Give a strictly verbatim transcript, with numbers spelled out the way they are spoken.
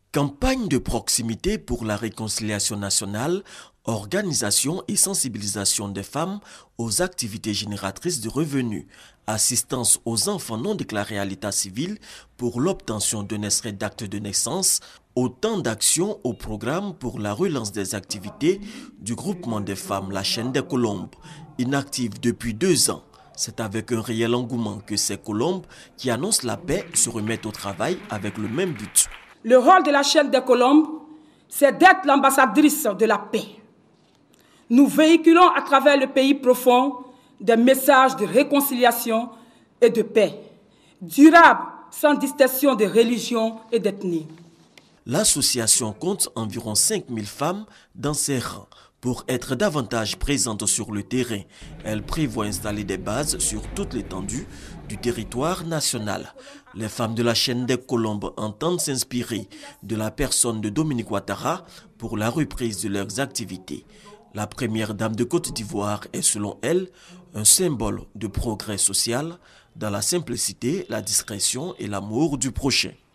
Campagne de proximité pour la réconciliation nationale, organisation et sensibilisation des femmes aux activités génératrices de revenus, assistance aux enfants non déclarés à l'état civil pour l'obtention d'un extrait d'acte de naissance, autant d'actions au programme pour la relance des activités du groupement des femmes La Chaîne des Colombes, inactive depuis deux ans. C'est avec un réel engouement que ces colombes qui annoncent la paix se remettent au travail avec le même but. Le rôle de la Chaîne des Colombes, c'est d'être l'ambassadrice de la paix. Nous véhiculons à travers le pays profond des messages de réconciliation et de paix, durables sans distinction de religion et d'ethnie. L'association compte environ cinq mille femmes dans ses rangs. Pour être davantage présente sur le terrain, elle prévoit installer des bases sur toute l'étendue du territoire national. Les femmes de la Chaîne des Colombes entendent s'inspirer de la personne de Dominique Ouattara pour la reprise de leurs activités. La première dame de Côte d'Ivoire est selon elle un symbole de progrès social dans la simplicité, la discrétion et l'amour du prochain.